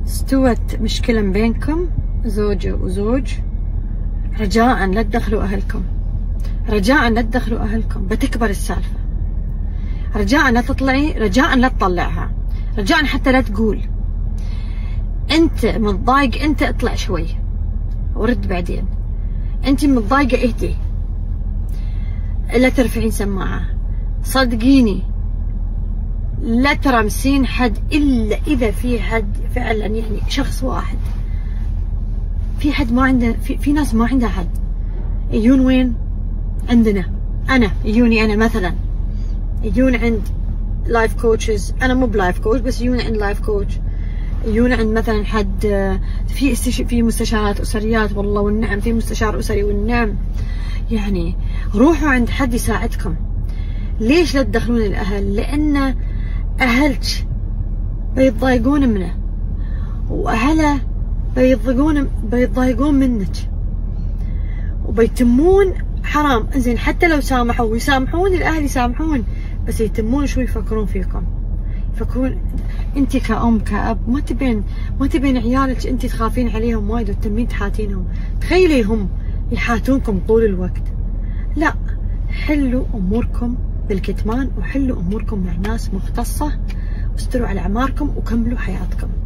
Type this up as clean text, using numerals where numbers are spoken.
استوت مشكلة بينكم زوج وزوج، رجاء لا تدخلوا أهلكم، رجاء لا تدخلوا أهلكم، بتكبر السالفة. رجاء لا تطلعي، رجاء لا تطلعها، رجاء حتى لا تقول. أنت متضايق، أنت اطلع شوي ورد بعدين. أنت متضايقة اهدي، لا ترفعين سماعة. صدقيني لا ترمسين حد إلا إذا في حد فعلا، يعني شخص واحد. في حد ما عنده، في ناس ما عندها حد. يجون وين؟ عندنا. أنا يجوني أنا مثلا، يجون عند لايف كوتشز. أنا مو بلايف كوتش بس يجون عند لايف كوتش، يجون عند مثلا حد في مستشارات أسريات. والله والنعم في مستشار أسري والنعم. يعني روحوا عند حد يساعدكم. ليش لا تدخلون الأهل؟ لأن أهلك بيتضايقون منه، وأهله بيتضايقون منك، وبيتمون حرام. انزين حتى لو سامحوا ويسامحون الأهل، يسامحون بس يتمون شو يفكرون فيكم. يفكرون انت كأم كأب ما تبين عيالك انت تخافين عليهم وايد وتتمين تحاتينهم. تخيلي هم يحاتونكم طول الوقت. لا، حلوا اموركم بالكتمان، وحلوا اموركم مع ناس مختصة، واستروا على اعماركم وكملوا حياتكم.